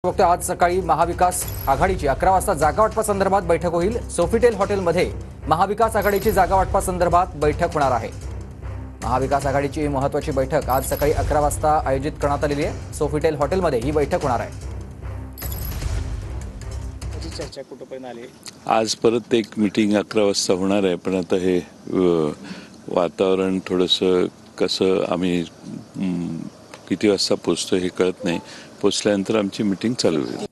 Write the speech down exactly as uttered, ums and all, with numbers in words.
वक्त आज सकाळी महाविकास आघाडीची अकरा वाजता जागा वाटपासंदर्भात बैठक होईल। सोफिटेल हॉटेलमध्ये महाविकास आघाडीची जागा वाटपासंदर्भात बैठक होणार आहे। महाविकास आघाडीची महत्त्वाची बैठक आज सकाळी अकरा वाजता आयोजित करण्यात आलेली आहे। सोफिटेल हॉटेलमध्ये ही बैठक होणार आहे। चर्चा कुठपर्यंत आली? आज परत एक मीटिंग अकरा वाजता होणार आहे, पण आता हे वातावरण थोडंसं कसं आम्ही किती वाजता पोहोचतो हे कळत नाही। पोहोचल्यानंतर आमची मीटिंग चालू होईल।